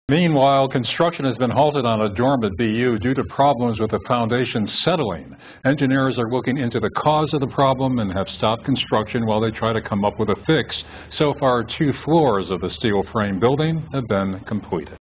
Meanwhile, construction has been halted on a dorm at BU due to problems with the foundation settling. Engineers are looking into the cause of the problem and have stopped construction while they try to come up with a fix. So far, 2 floors of the steel frame building have been completed.